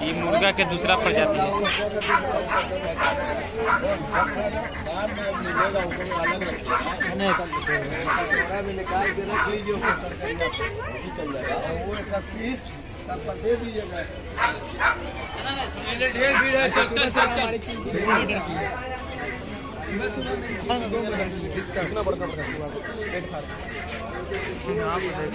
ये मुर्गा के दूसरा प्रजाति है। ढेर भीड़ है।